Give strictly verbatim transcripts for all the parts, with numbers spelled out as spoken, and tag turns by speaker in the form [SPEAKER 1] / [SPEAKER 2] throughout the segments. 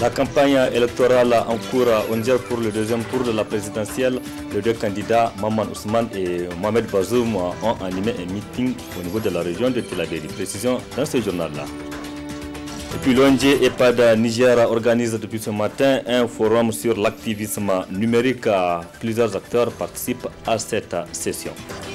[SPEAKER 1] La campagne électorale en cours au Niger pour le deuxième tour de la présidentielle, les deux candidats, Maman Ousmane et Mohamed Bazoum, ont animé un meeting au niveau de la région de Tillabéri. Précision dans ce journal-là. Et puis l'O N G EHPAD Niger organise depuis ce matin un forum sur l'activisme numérique. Plusieurs acteurs participent à cette session.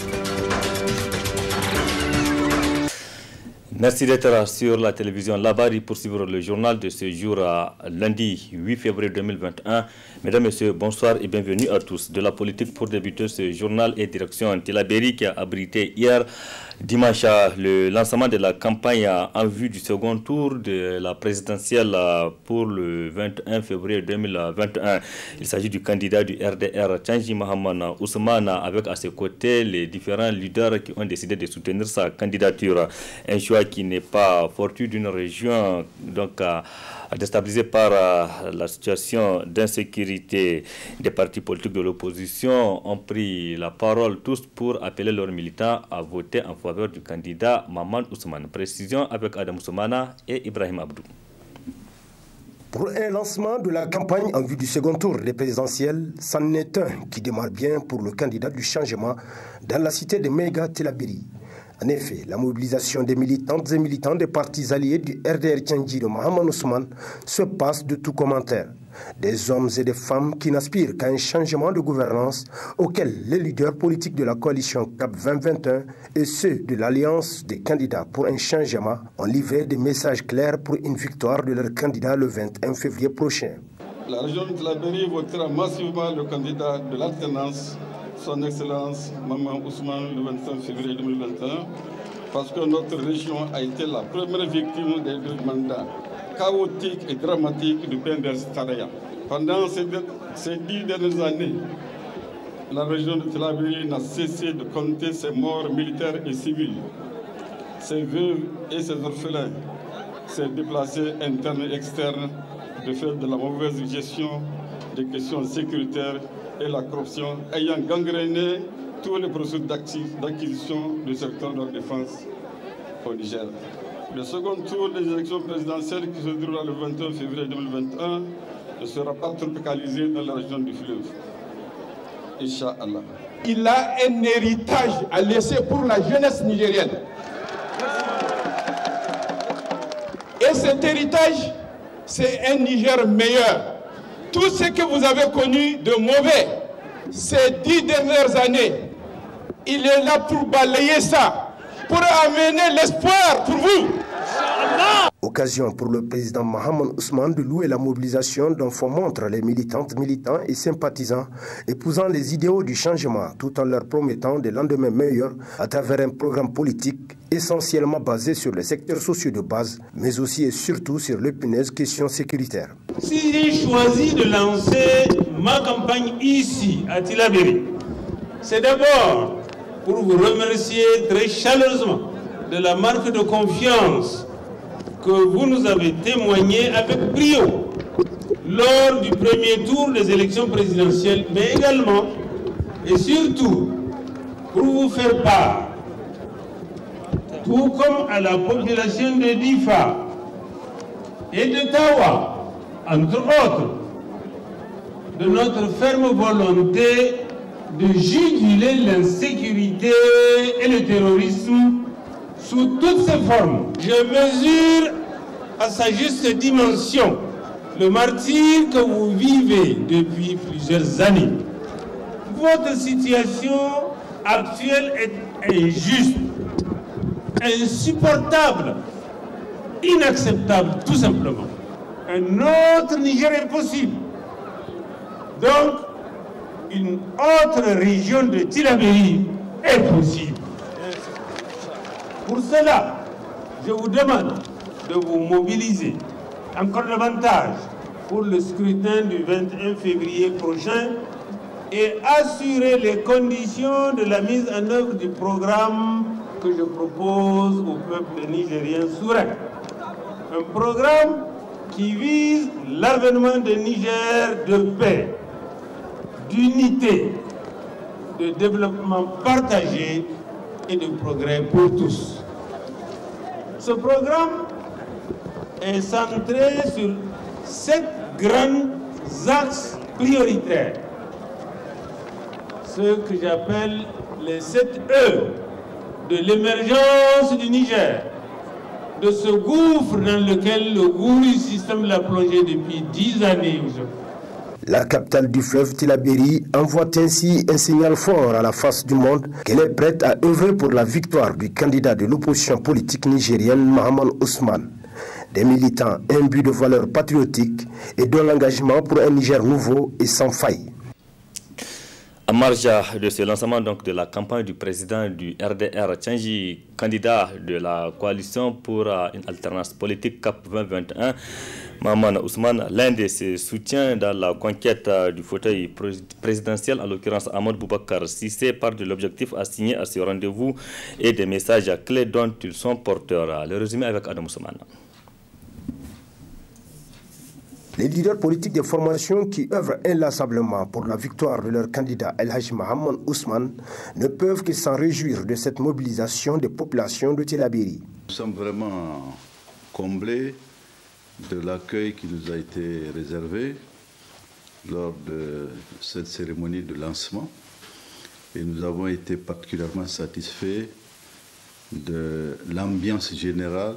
[SPEAKER 1] Merci d'être sur la télévision Labari pour suivre le journal de ce jour, lundi huit février deux mille vingt et un. Mesdames, Messieurs, bonsoir et bienvenue à tous. De la politique pour débuter ce journal et direction Tillabéri qui a abrité hier dimanche le lancement de la campagne en vue du second tour de la présidentielle pour le vingt et un février deux mille vingt et un. Il s'agit du candidat du R D R, Tchangi Mohamed Ousmane, avec à ses côtés les différents leaders qui ont décidé de soutenir sa candidature. Un choix qui n'est pas fortuit d'une région donc euh, déstabilisée par euh, la situation d'insécurité. Des partis politiques de l'opposition ont pris la parole tous pour appeler leurs militants à voter en faveur du candidat Maman Ousmane. Précision avec Adam Soumana et Ibrahim Abdou.
[SPEAKER 2] Pour un lancement de la campagne en vue du second tour des présidentielles, c'en est un qui démarre bien pour le candidat du changement dans la cité de Mega Tillabéri. En effet, la mobilisation des militantes et militants des partis alliés du R D R Tchangi de Mohamed Ousmane se passe de tout commentaire. Des hommes et des femmes qui n'aspirent qu'à un changement de gouvernance auquel les leaders politiques de la coalition C A P vingt vingt et un et ceux de l'Alliance des candidats pour un changement ont livré des messages clairs pour une victoire de leur candidat le vingt et un février prochain.
[SPEAKER 3] La région de Tillabéri votera massivement le candidat de l'alternance, son Excellence Maman Ousmane, le vingt-cinq février deux mille vingt et un, parce que notre région a été la première victime des deux mandats chaotiques et dramatiques du P N D S Taraya. Pendant ces, ces dix dernières années, la région de Tillabéri n'a cessé de compter ses morts militaires et civils, ses veuves et ses orphelins, ses déplacés internes et externes, de fait de la mauvaise gestion des questions sécuritaires et la corruption ayant gangréné tous les processus d'acquisition du secteur de la défense au Niger. Le second tour des élections présidentielles qui se déroulera le vingt et un février deux mille vingt et un ne sera pas tropicalisé dans la région du fleuve. Inch'Allah.
[SPEAKER 4] Il a un héritage à laisser pour la jeunesse nigérienne. Et cet héritage, c'est un Niger meilleur. Tout ce que vous avez connu de mauvais ces dix dernières années, il est là pour balayer ça, pour amener l'espoir pour vous.
[SPEAKER 2] Occasion pour le président Mohamed Ousmane de louer la mobilisation dont font montre les militantes, militants et sympathisants épousant les idéaux du changement tout en leur promettant des lendemains meilleurs à travers un programme politique essentiellement basé sur les secteurs sociaux de base, mais aussi et surtout sur l'épineuse question sécuritaire.
[SPEAKER 5] Si j'ai choisi de lancer ma campagne ici, à Tillabéri, c'est d'abord pour vous remercier très chaleureusement de la marque de confiance que vous nous avez témoigné avec brio lors du premier tour des élections présidentielles, mais également et surtout pour vous faire part, tout comme à la population de Difa et de Tawa, entre autres, de notre ferme volonté de juguler l'insécurité et le terrorisme sous toutes ses formes. Je mesure à sa juste dimension le martyre que vous vivez depuis plusieurs années. Votre situation actuelle est injuste, insupportable, inacceptable tout simplement. Un autre Niger est possible. Donc, une autre région de Tillabéri est possible. Pour cela, je vous demande de vous mobiliser encore davantage pour le scrutin du vingt et un février prochain et assurer les conditions de la mise en œuvre du programme que je propose au peuple nigérien souverain. Un programme qui vise l'avènement d'un Niger de paix, d'unité, de développement partagé et de progrès pour tous. Ce programme est centré sur sept grands axes prioritaires, ce que j'appelle les sept E de l'émergence du Niger, de ce gouffre dans lequel le gourou système l'a plongé depuis dix années aujourd'hui.
[SPEAKER 2] La capitale du fleuve Tillabéri envoie ainsi un signal fort à la face du monde qu'elle est prête à œuvrer pour la victoire du candidat de l'opposition politique nigérienne Mahaman Ousmane. Des militants imbus de valeurs patriotiques et de l'engagement pour un Niger nouveau et sans faille.
[SPEAKER 1] En marge de ce lancement donc, de la campagne du président du R D R, Tchangi, candidat de la coalition pour une alternance politique C A P vingt vingt et un, Mahaman Ousmane, l'un de ses soutiens dans la conquête du fauteuil présidentiel, en l'occurrence Ahmed Boubacar Sissé, part de l'objectif assigné à ce rendez-vous et des messages clés dont ils sont porteurs. Le résumé avec Adam Ousmane.
[SPEAKER 2] Les leaders politiques des formations qui œuvrent inlassablement pour la victoire de leur candidat El Hadji Mahaman Ousmane ne peuvent que s'en réjouir de cette mobilisation des populations de Tillabéri.
[SPEAKER 6] Nous sommes vraiment comblés de l'accueil qui nous a été réservé lors de cette cérémonie de lancement et nous avons été particulièrement satisfaits de l'ambiance générale.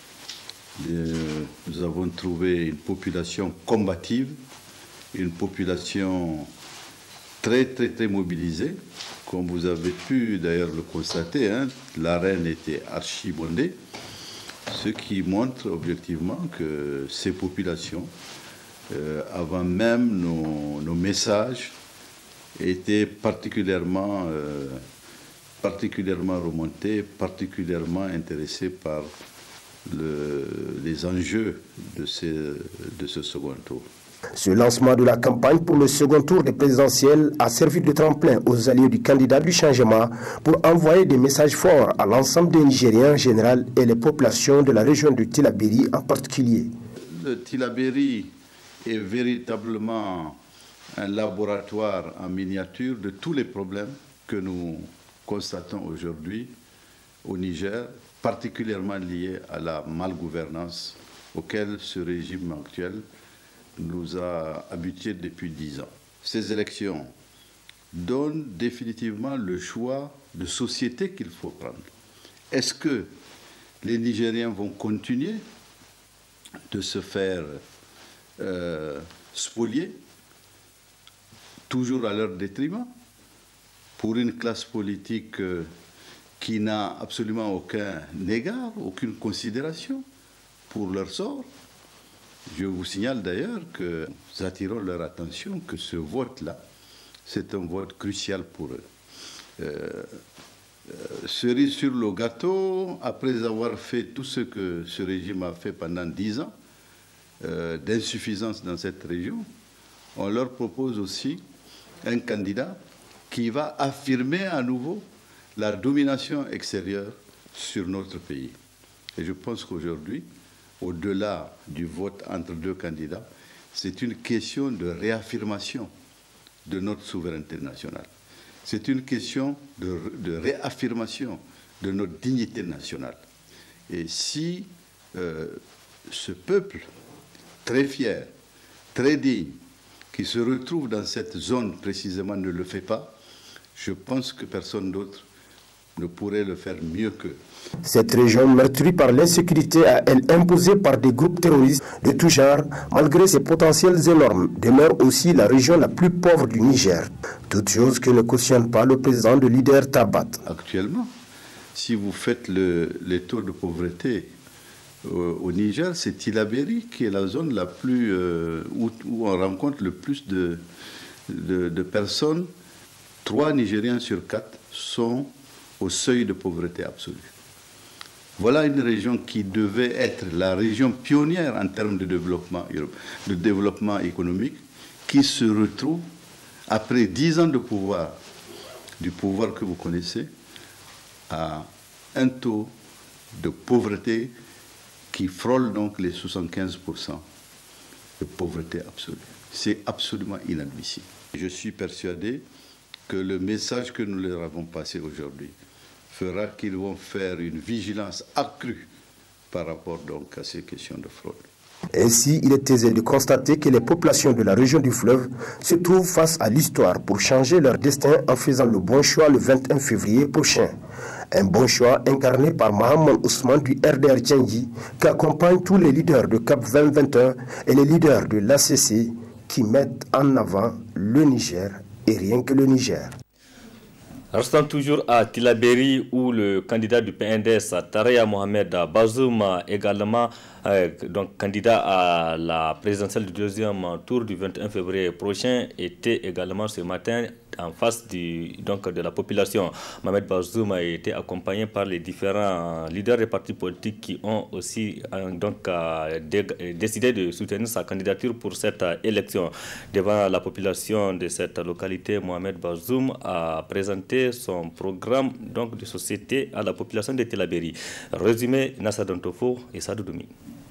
[SPEAKER 6] Nous avons trouvé une population combative, une population très très très mobilisée, comme vous avez pu d'ailleurs le constater, hein, l'arène était archi bondée, ce qui montre objectivement que ces populations, euh, avant même nos, nos messages, étaient particulièrement, euh, particulièrement remontées, particulièrement intéressées par Le, les enjeux de, ces, de ce second tour.
[SPEAKER 2] Ce lancement de la campagne pour le second tour des présidentielles a servi de tremplin aux alliés du candidat du changement pour envoyer des messages forts à l'ensemble des Nigériens en général et les populations de la région de Tillabéri en particulier.
[SPEAKER 6] Le Tillabéri est véritablement un laboratoire en miniature de tous les problèmes que nous constatons aujourd'hui au Niger, particulièrement lié à la malgouvernance auquel ce régime actuel nous a habitués depuis dix ans. Ces élections donnent définitivement le choix de société qu'il faut prendre. Est-ce que les Nigériens vont continuer de se faire euh, spolier, toujours à leur détriment, pour une classe politique euh, qui n'a absolument aucun égard, aucune considération pour leur sort? Je vous signale d'ailleurs que nous attirons leur attention que ce vote-là, c'est un vote crucial pour eux. Euh, euh, cerise sur le gâteau, après avoir fait tout ce que ce régime a fait pendant dix ans, euh, d'insuffisance dans cette région, on leur propose aussi un candidat qui va affirmer à nouveau la domination extérieure sur notre pays. Et je pense qu'aujourd'hui, au-delà du vote entre deux candidats, c'est une question de réaffirmation de notre souveraineté nationale. C'est une question de, de réaffirmation de notre dignité nationale. Et si euh, ce peuple très fier, très digne, qui se retrouve dans cette zone précisément ne le fait pas, je pense que personne d'autre ne pourrait le faire mieux qu'eux.
[SPEAKER 2] Cette région meurtrie par l'insécurité à elle imposée par des groupes terroristes de tout genre, malgré ses potentiels énormes, demeure aussi la région la plus pauvre du Niger. Toute chose que ne cautionne pas le président de l'I D R Tabat.
[SPEAKER 6] Actuellement, si vous faites le, les taux de pauvreté euh, au Niger, c'est Tillabéri qui est la zone la plus, euh, où, où on rencontre le plus de, de, de personnes. Trois Nigériens sur quatre sont au seuil de pauvreté absolue. Voilà une région qui devait être la région pionnière en termes de développement, de développement économique, qui se retrouve, après dix ans de pouvoir, du pouvoir que vous connaissez, à un taux de pauvreté qui frôle donc les soixante-quinze pour cent de pauvreté absolue. C'est absolument inadmissible. Je suis persuadé que le message que nous leur avons passé aujourd'hui fera qu'ils vont faire une vigilance accrue par rapport donc à ces questions de fraude.
[SPEAKER 2] Ainsi, il est aisé de constater que les populations de la région du fleuve se trouvent face à l'histoire pour changer leur destin en faisant le bon choix le vingt et un février prochain. Un bon choix incarné par Mohamed Ousmane du R D R Tchengi qui accompagne tous les leaders de CAP vingt vingt et un et les leaders de l'A C C qui mettent en avant le Niger et rien que le Niger.
[SPEAKER 1] Restant toujours à Tillabéri où le candidat du P N D S, Taraya Mohamed Bazoum, également euh, donc candidat à la présidentielle du deuxième tour du vingt et un février prochain, était également ce matin en face du, donc, de la population. Mohamed Bazoum a été accompagné par les différents leaders des partis politiques qui ont aussi euh, donc, euh, dé décidé de soutenir sa candidature pour cette euh, élection. Devant la population de cette localité, Mohamed Bazoum a présenté son programme donc, de société à la population de Tillabéri. Résumé, Nassa Dantofo et Sadou Doumi.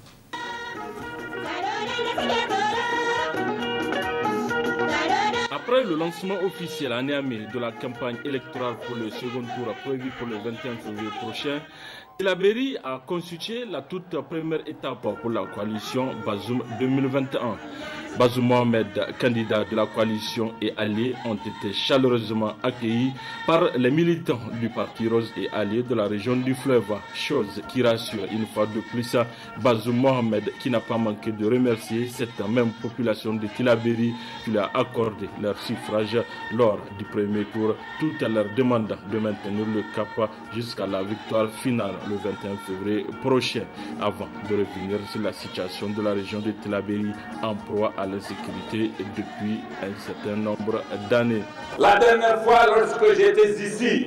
[SPEAKER 7] Après le lancement officiel à Niamey de la campagne électorale pour le second tour prévu pour le vingt et un février prochain, Tillabéri a constitué la toute première étape pour la coalition Bazoum deux mille vingt et un. Bazoum Mohamed, candidat de la coalition et alliés, ont été chaleureusement accueillis par les militants du Parti Rose et alliés de la région du fleuve, chose qui rassure une fois de plus Bazoum Mohamed qui n'a pas manqué de remercier cette même population de Tillabéri qui lui a accordé leur suffrage lors du premier tour, tout en leur demandant de maintenir le cap jusqu'à la victoire finale le vingt et un février prochain, avant de revenir sur la situation de la région de Tillabéri en proie à la sécurité depuis un certain nombre d'années.
[SPEAKER 4] La dernière fois lorsque j'étais ici,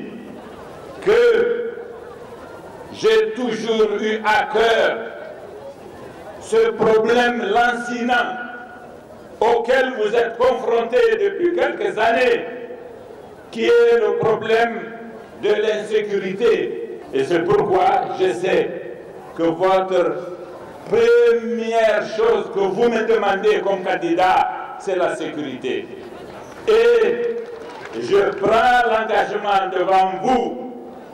[SPEAKER 4] que j'ai toujours eu à cœur ce problème lancinant auquel vous êtes confrontés depuis quelques années, qui est le problème de l'insécurité. Et c'est pourquoi je sais que votre première chose que vous me demandez comme candidat, c'est la sécurité. Et je prends l'engagement devant vous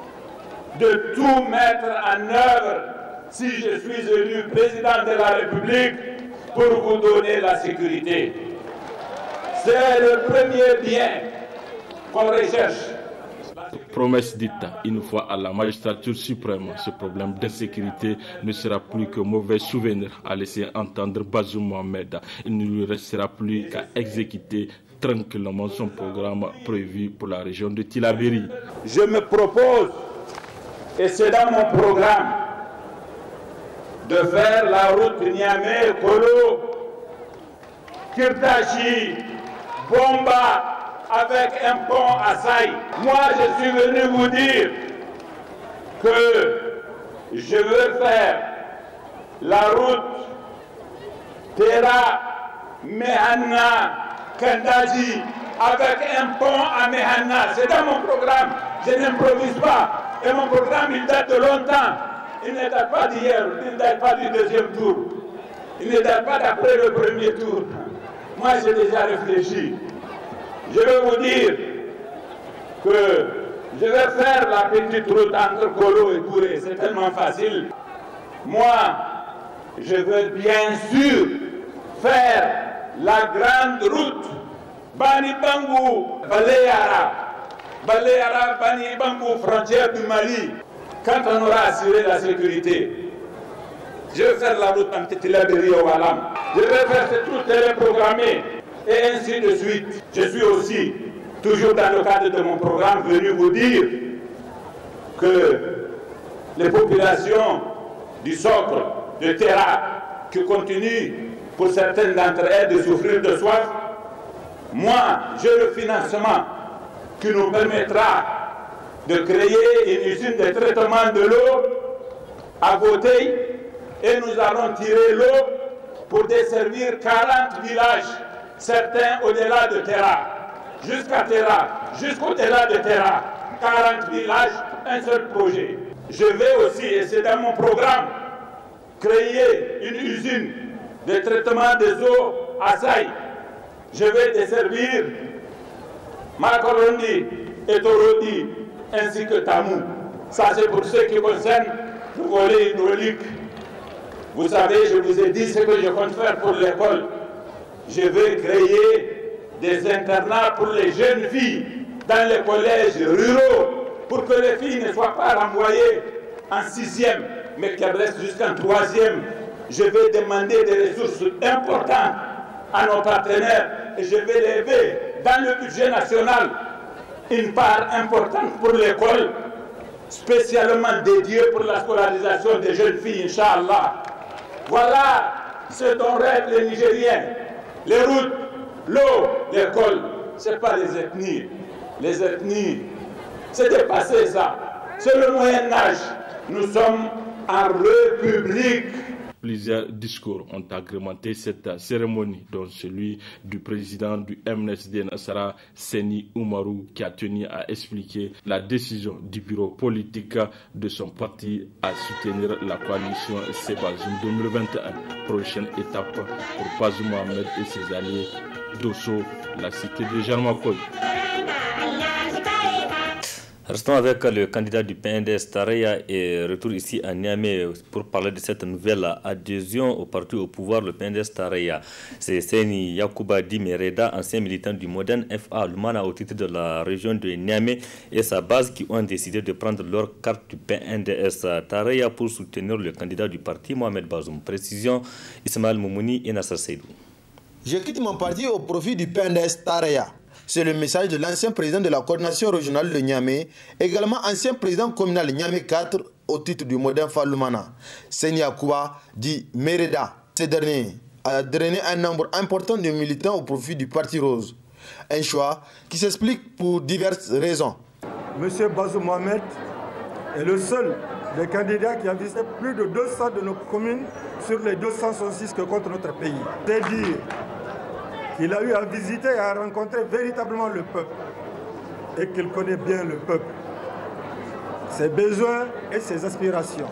[SPEAKER 4] de tout mettre en œuvre si je suis élu président de la République pour vous donner la sécurité. C'est le premier bien qu'on recherche.
[SPEAKER 7] Promesse dite une fois à la magistrature suprême, ce problème d'insécurité ne sera plus que mauvais souvenir, à laisser entendre Bazoum Mohamed. Il ne lui restera plus qu'à exécuter tranquillement son programme prévu pour la région de Tillabéri.
[SPEAKER 4] Je me propose, et c'est dans mon programme, de faire la route Niamey-Kolo, Kirtachi, Bomba, avec un pont à Saï. Moi, je suis venu vous dire que je veux faire la route Tera, Mehana, Kandaji, avec un pont à Mehana. C'est dans mon programme. Je n'improvise pas. Et mon programme, il date de longtemps. Il ne date pas d'hier, il ne date pas du deuxième tour. Il ne date pas d'après le premier tour. Moi, j'ai déjà réfléchi. Je vais vous dire que je vais faire la petite route entre Kolo et Touré. C'est tellement facile. Moi, je veux bien sûr faire la grande route Bani Bangou, Baleyara. Baleyara, Bani Bangou, frontière du Mali. Quand on aura assuré la sécurité, je vais faire la route entre Tillabéri au Walam. Je vais faire cette route téléprogrammée. Et ainsi de suite. Je suis aussi, toujours dans le cadre de mon programme, venu vous dire que les populations du socle de Terra, qui continuent pour certaines d'entre elles de souffrir de soif, moi, j'ai le financement qui nous permettra de créer une usine de traitement de l'eau à côté, et nous allons tirer l'eau pour desservir quarante villages. Certains au-delà de Terra, jusqu'à Terra, jusqu'au-delà de Terra, quarante villages, un seul projet. Je vais aussi, et c'est dans mon programme, créer une usine de traitement des eaux à Saï. Je vais desservir Makorondi et Torodi, ainsi que Tamou. Ça, c'est pour ce qui concerne le volet hydraulique.
[SPEAKER 5] Vous savez, je vous ai dit ce que je compte faire pour l'école. Je veux créer des internats pour les jeunes filles dans les collèges ruraux pour que les filles ne soient pas renvoyées en sixième, mais qu'elles restent jusqu'en troisième. Je vais demander des ressources importantes à nos partenaires et je vais lever dans le budget national une part importante pour l'école, spécialement dédiée pour la scolarisation des jeunes filles, Inch'Allah. Voilà ce dont rêvent les Nigériens. Les routes, l'eau, l'école, ce n'est pas les ethnies. Les ethnies, c'est dépassé ça. C'est le Moyen-Âge. Nous sommes en République.
[SPEAKER 7] Plusieurs discours ont agrémenté cette cérémonie, dont celui du président du M N S D Nassara, Seni Oumarou, qui a tenu à expliquer la décision du bureau politique de son parti à soutenir la coalition Bazoum deux mille vingt et un. Prochaine étape pour Bazoum Mohamed et ses alliés Dosso, la cité de Jarmakoy.
[SPEAKER 1] Restons avec le candidat du P N D S Tareya et retour ici à Niamey pour parler de cette nouvelle adhésion au parti au pouvoir, le P N D S Tareya. C'est Seni Yakouba Dimereda, ancien militant du Modern F A Lumana au titre de la région de Niamey et sa base qui ont décidé de prendre leur carte du P N D S Tareya pour soutenir le candidat du parti, Mohamed Bazoum. Précision, Ismaël Moumouni et Nasser Seydou.
[SPEAKER 8] Je quitte mon parti au profit du P N D S Tareya. C'est le message de l'ancien président de la coordination régionale de Niamey, également ancien président communal Niamey quatre au titre du Modern Falumana. Seni Yakouba dit Mereda. Ce dernier a drainé un nombre important de militants au profit du Parti Rose. Un choix qui s'explique pour diverses raisons.
[SPEAKER 9] Monsieur Bazoum Mohamed est le seul des candidats qui a visité plus de deux cents de nos communes sur les deux cent soixante-six que compte notre pays. C'est dire qu'il a eu à visiter et à rencontrer véritablement le peuple et qu'il connaît bien le peuple, ses besoins et ses aspirations.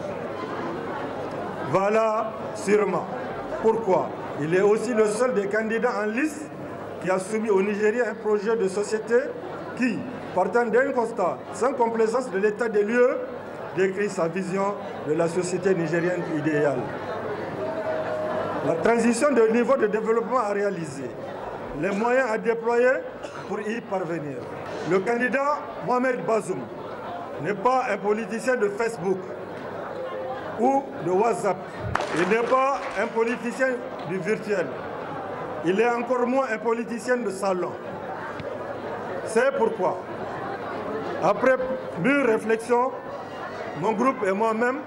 [SPEAKER 9] Voilà sûrement pourquoi il est aussi le seul des candidats en liste qui a soumis au Nigeria un projet de société qui, partant d'un constat sans complaisance de l'état des lieux, décrit sa vision de la société nigérienne idéale. La transition de niveau de développement à réaliser, les moyens à déployer pour y parvenir. Le candidat Mohamed Bazoum n'est pas un politicien de Facebook ou de WhatsApp. Il n'est pas un politicien du virtuel. Il est encore moins un politicien de salon. C'est pourquoi, après mûre réflexion, mon groupe et moi-même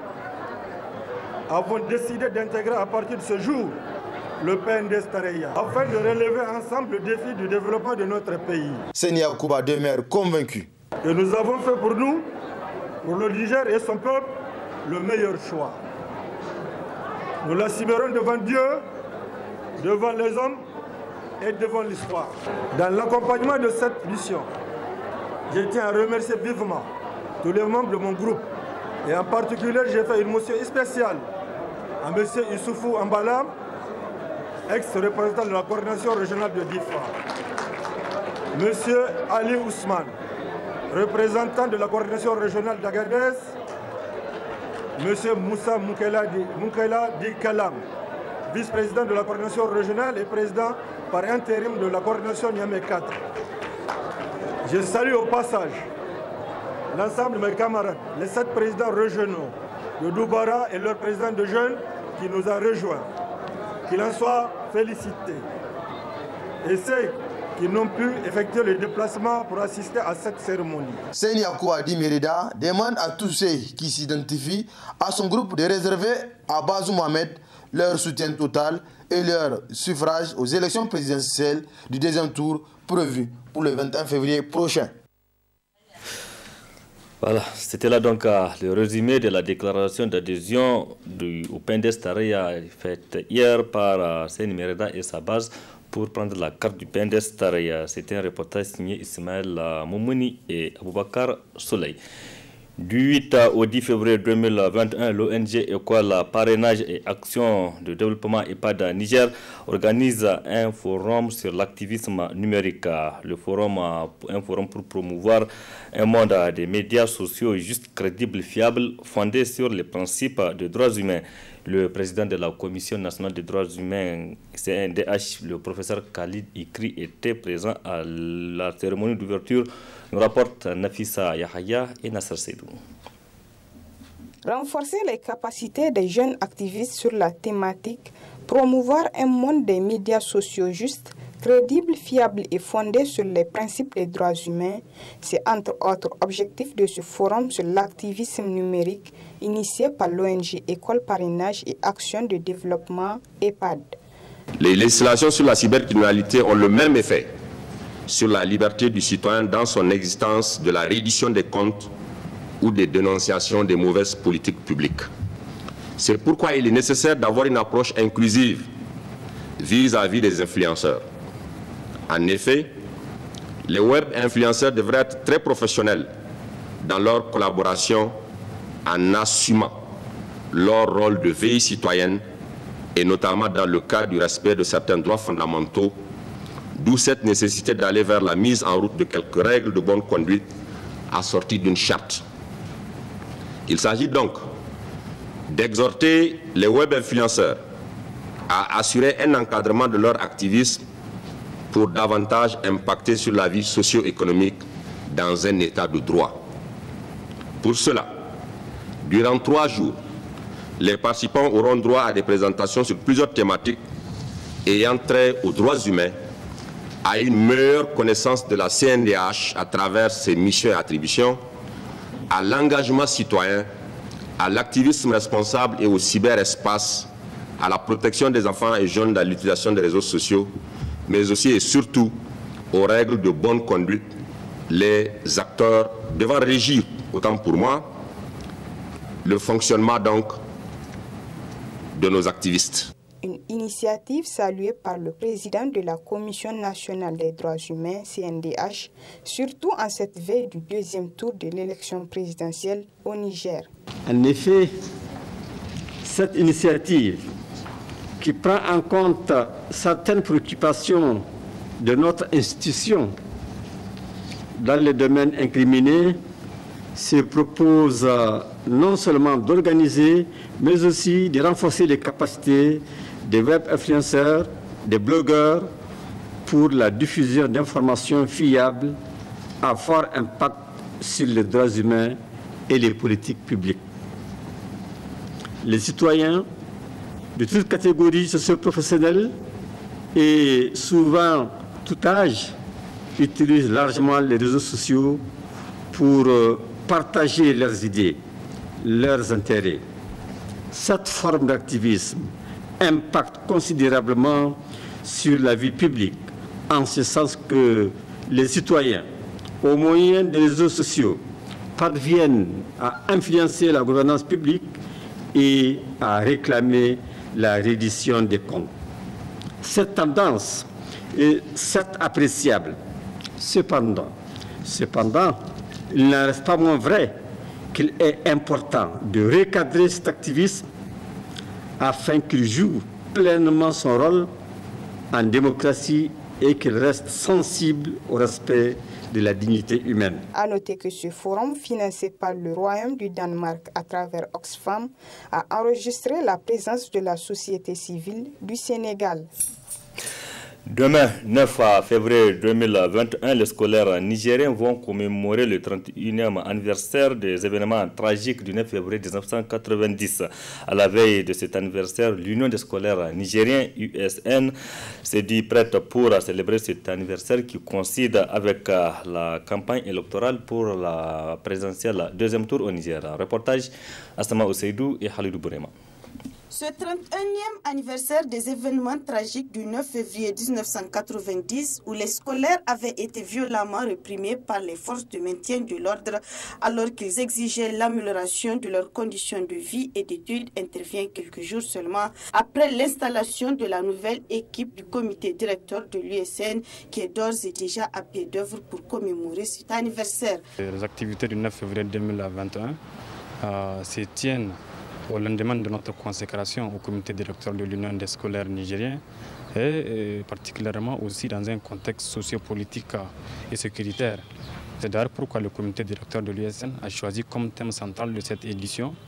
[SPEAKER 9] avons décidé d'intégrer à partir de ce jour le P N D S Tareya, afin de relever ensemble le défi du développement de notre pays.
[SPEAKER 8] Seni Yakouba demeure convaincu.
[SPEAKER 9] Et nous avons fait pour nous, pour le Niger et son peuple, le meilleur choix. Nous l'assumerons devant Dieu, devant les hommes et devant l'histoire. Dans l'accompagnement de cette mission, je tiens à remercier vivement tous les membres de mon groupe. Et en particulier, j'ai fait une motion spéciale à M. Issoufou Ambala, ex-représentant de la coordination régionale de Difa. M. Ali Ousmane, représentant de la coordination régionale d'Agadez. M. Moussa Moukela Di Kalam, vice-président de la coordination régionale et président par intérim de la coordination Niamey quatre. Je salue au passage l'ensemble de mes camarades, les sept présidents régionaux de Doubara et leur président de jeunes qui nous a rejoints. Qu'il en soit félicité. Et ceux qui n'ont pu effectuer le déplacement pour assister à cette cérémonie.
[SPEAKER 8] Seni Yakouba Dimereda demande à tous ceux qui s'identifient à son groupe de réserver à Bazoum Mohamed leur soutien total et leur suffrage aux élections présidentielles du deuxième tour prévues pour le vingt et un février prochain.
[SPEAKER 1] Voilà, c'était là donc euh, le résumé de la déclaration d'adhésion au P N D S Tareya faite hier par euh, Seni Mereda et sa base pour prendre la carte du P N D S Tareya. C'était un reportage signé Ismaël euh, Moumouni et Aboubakar Soleil. Du huit au dix février deux mille vingt et un, l'O N G École Parrainage et Action de Développement EPAD Niger organise un forum sur l'activisme numérique. Le forum, un forum pour promouvoir un monde des médias sociaux juste, crédible, fiable, fondé sur les principes des droits humains. Le président de la Commission nationale des droits humains, C N D H, le professeur Khalid Ikri, était présent à la cérémonie d'ouverture, nous rapporte Nafissa Yahaya et Nasser Seydou.
[SPEAKER 10] Renforcer les capacités des jeunes activistes sur la thématique, promouvoir un monde des médias sociaux justes, crédible, fiable et fondé sur les principes des droits humains, c'est entre autres objectifs de ce forum sur l'activisme numérique initié par l'O N G École Parrainage et Action de Développement E P A D.
[SPEAKER 11] Les législations sur la cybercriminalité ont le même effet sur la liberté du citoyen dans son existence de la reddition des comptes ou des dénonciations des mauvaises politiques publiques. C'est pourquoi il est nécessaire d'avoir une approche inclusive vis-à-vis des influenceurs. En effet, les web influenceurs devraient être très professionnels dans leur collaboration en assumant leur rôle de veille citoyenne et notamment dans le cadre du respect de certains droits fondamentaux, d'où cette nécessité d'aller vers la mise en route de quelques règles de bonne conduite assorties d'une charte. Il s'agit donc d'exhorter les web influenceurs à assurer un encadrement de leur activisme pour davantage impacter sur la vie socio-économique dans un état de droit. Pour cela, durant trois jours, les participants auront droit à des présentations sur plusieurs thématiques ayant trait aux droits humains, à une meilleure connaissance de la C N D H à travers ses missions et attributions, à l'engagement citoyen, à l'activisme responsable et au cyberespace, à la protection des enfants et jeunes dans l'utilisation des réseaux sociaux, mais aussi et surtout aux règles de bonne conduite, les acteurs devant régir, autant pour moi, le fonctionnement donc de nos activistes.
[SPEAKER 10] Une initiative saluée par le président de la Commission nationale des droits humains, C N D H, surtout en cette veille du deuxième tour de l'élection présidentielle au Niger.
[SPEAKER 12] En effet, cette initiative qui prend en compte certaines préoccupations de notre institution dans les domaines incriminés se propose non seulement d'organiser, mais aussi de renforcer les capacités des web influenceurs, des blogueurs pour la diffusion d'informations fiables à fort impact sur les droits humains et les politiques publiques. Les citoyens de toutes catégories socio-professionnelles et souvent tout âge utilisent largement les réseaux sociaux pour partager leurs idées, leurs intérêts. Cette forme d'activisme impacte considérablement sur la vie publique, en ce sens que les citoyens, au moyen des réseaux sociaux, parviennent à influencer la gouvernance publique et à réclamer la reddition des comptes. Cette tendance est certes appréciable. Cependant, cependant, il n'en reste pas moins vrai qu'il est important de recadrer cet activisme afin qu'il joue pleinement son rôle en démocratie et qu'il reste sensible au respect de la dignité humaine.
[SPEAKER 10] À noter que ce forum, financé par le Royaume du Danemark à travers Oxfam, a enregistré la présence de la société civile du Sénégal.
[SPEAKER 1] Demain, neuf février deux mille vingt et un, les scolaires nigériens vont commémorer le trente et unième anniversaire des événements tragiques du neuf février mille neuf cent quatre-vingt-dix. À la veille de cet anniversaire, l'Union des scolaires nigériens, U S N, s'est dit prête pour célébrer cet anniversaire qui coïncide avec la campagne électorale pour la présidentielle deuxième tour au Niger. Reportage Asama Oseidou et Halidou Bourema.
[SPEAKER 13] Ce trente et unième anniversaire des événements tragiques du neuf février mille neuf cent quatre-vingt-dix, où les scolaires avaient été violemment réprimés par les forces de maintien de l'ordre alors qu'ils exigeaient l'amélioration de leurs conditions de vie et d'études, intervient quelques jours seulement après l'installation de la nouvelle équipe du comité directeur de l'U S N qui est d'ores et déjà à pied d'œuvre pour commémorer cet anniversaire.
[SPEAKER 14] Les activités du neuf février deux mille vingt et un euh, se tiennent au lendemain de notre consécration au comité directeur de l'Union des scolaires nigériens et, et particulièrement aussi dans un contexte sociopolitique et sécuritaire. C'est d'ailleurs pourquoi le comité directeur de l'U S N a choisi comme thème central de cette édition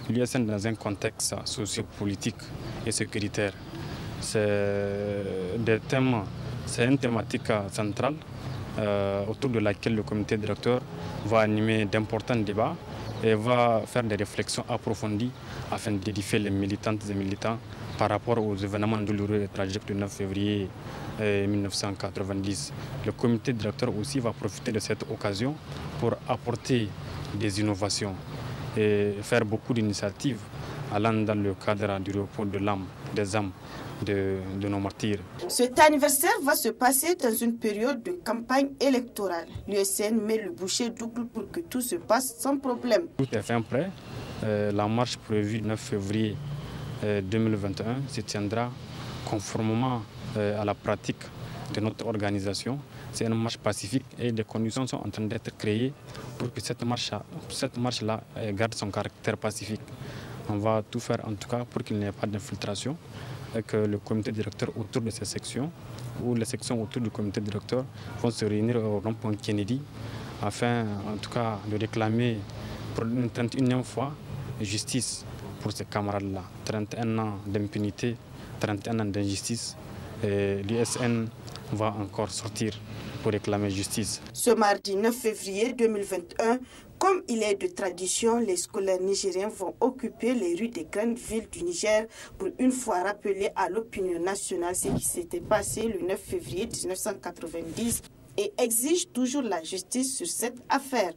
[SPEAKER 14] l'U S N dans un contexte sociopolitique et sécuritaire. C'est des thèmes, c'est une thématique centrale euh, autour de laquelle le comité directeur va animer d'importants débats et va faire des réflexions approfondies afin d'édifier les militantes et militants par rapport aux événements douloureux et tragiques du neuf février mille neuf cent quatre-vingt-dix. Le comité directeur aussi va profiter de cette occasion pour apporter des innovations et faire beaucoup d'initiatives allant dans le cadre du repos de l'âme, des âmes de, de nos martyrs.
[SPEAKER 13] Cet anniversaire va se passer dans une période de campagne électorale. L'U S N met le bouchée double pour que tout se passe sans problème.
[SPEAKER 14] Tout est fin prêt. Euh, la marche prévue le neuf février deux mille vingt et un se tiendra conformément euh, à la pratique de notre organisation. C'est une marche pacifique et des conditions sont en train d'être créées pour que cette marche-là cette marche garde son caractère pacifique. On va tout faire en tout cas pour qu'il n'y ait pas d'infiltration et que le comité directeur autour de ces sections ou les sections autour du comité directeur vont se réunir au rond-point Kennedy afin en tout cas de réclamer pour une trente et unième fois justice pour ces camarades-là. trente et un ans d'impunité, trente et un ans d'injustice et l'U S N va encore sortir pour réclamer justice.
[SPEAKER 13] Ce mardi neuf février deux mille vingt et un, comme il est de tradition, les scolaires nigériens vont occuper les rues des grandes villes du Niger pour une fois rappeler à l'opinion nationale ce qui s'était passé le neuf février mille neuf cent quatre-vingt-dix et exigent toujours la justice sur cette affaire.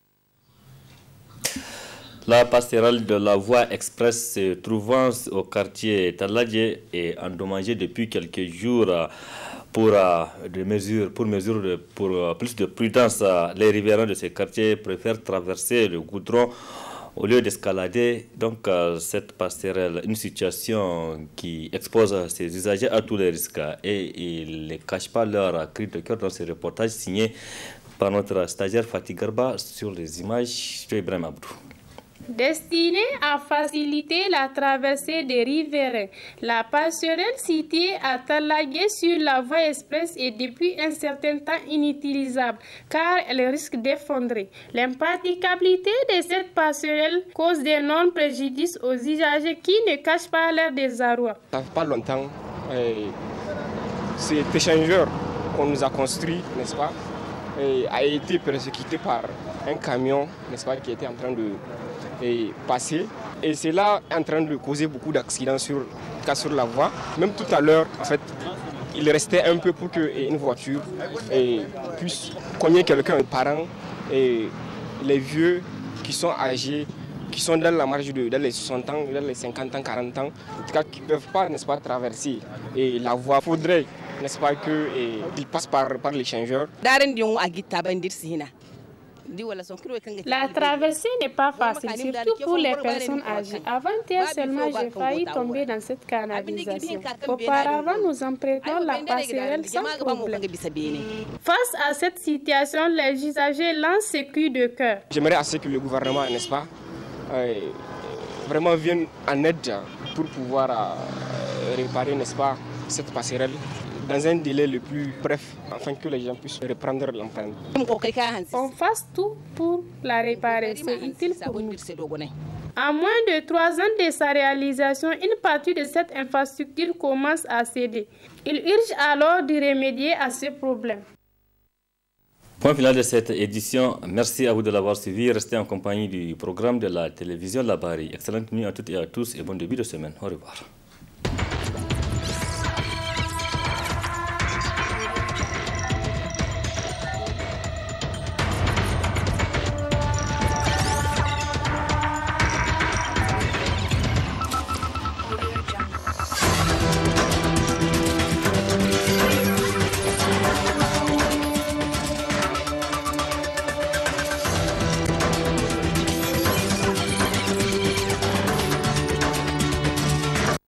[SPEAKER 1] La passerelle de la voie express se trouvant au quartier Taladje est endommagée depuis quelques jours. Pour, euh, des mesures, pour, mesure de, pour euh, plus de prudence, euh, les riverains de ces quartiers préfèrent traverser le goudron au lieu d'escalader donc euh, cette passerelle, une situation qui expose ses usagers à tous les risques et ils ne cachent pas leur cri de cœur dans ce reportage signé par notre stagiaire Fatih Garba sur les images de Ibrahim Abdou.
[SPEAKER 15] Destinée à faciliter la traversée des riverains, la passerelle située à Talagué sur la voie express est depuis un certain temps inutilisable car elle risque d'effondrer. L'impraticabilité de cette passerelle cause d'énormes préjudices aux usagers qui ne cachent pas leur désarroi.
[SPEAKER 16] Ça fait pas longtemps, euh, cet échangeur qu'on nous a construit, n'est-ce pas, euh, a été persécuté par un camion, n'est-ce pas, qui était en train de et passé et c'est là en train de causer beaucoup d'accidents sur, sur la voie. Même tout à l'heure, en fait, il restait un peu pour qu'une voiture et, puisse cogner quelqu'un, un parent, et les vieux qui sont âgés, qui sont dans la marge de dans les soixante ans, dans les cinquante ans, quarante ans, en tout cas qui ne peuvent pas, n'est-ce pas, traverser et la voie. Il faudrait, n'est-ce pas, qu'ils passent par, par l'échangeur.
[SPEAKER 15] La traversée n'est pas facile, surtout pour les personnes âgées. Avant-hier seulement, j'ai failli tomber dans cette canalisation. Auparavant, nous empruntons la passerelle sans problème. Face à cette situation, les usagers lancent ce cri de cœur.
[SPEAKER 16] J'aimerais assez que le gouvernement, n'est-ce pas, euh, vraiment vienne en aide pour pouvoir euh, réparer, n'est-ce pas, cette passerelle dans un délai le plus bref, afin que les gens puissent reprendre l'empreinte.
[SPEAKER 15] On fasse tout pour la réparer, c'est utile pour nous. À moins de trois ans de sa réalisation, une partie de cette infrastructure commence à céder. Il urge alors de remédier à ce problème.
[SPEAKER 1] Point final de cette édition. Merci à vous de l'avoir suivi. Restez en compagnie du programme de la télévision Labari. Excellente nuit à toutes et à tous et bon début de semaine. Au revoir.